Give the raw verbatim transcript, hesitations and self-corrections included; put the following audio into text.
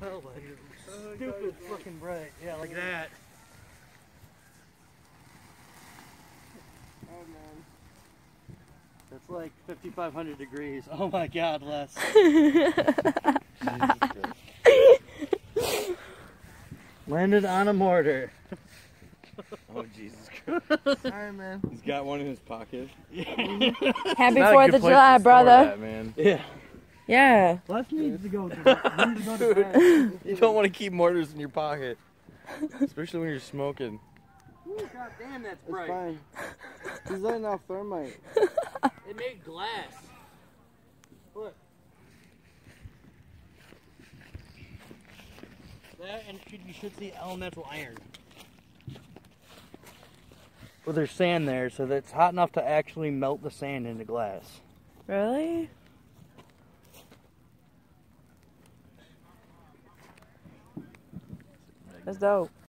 Oh my, stupid fucking bright. Yeah, like that. Oh man. That's like fifty-five hundred degrees. Oh my God, Les. Landed on a mortar. Oh Jesus Christ. Sorry, man. He's got one in his pocket. Happy fourth of July, brother. That, man. Yeah. Yeah. Les needs to go to, needs to, go to bed. You don't want to keep mortars in your pocket. Especially when you're smoking. Ooh, God damn, that's It's bright. fine. He's letting off thermite. It made glass. Look. That and should, you should see elemental iron. Well, there's sand there, so that's hot enough to actually melt the sand into glass. Really? That's dope.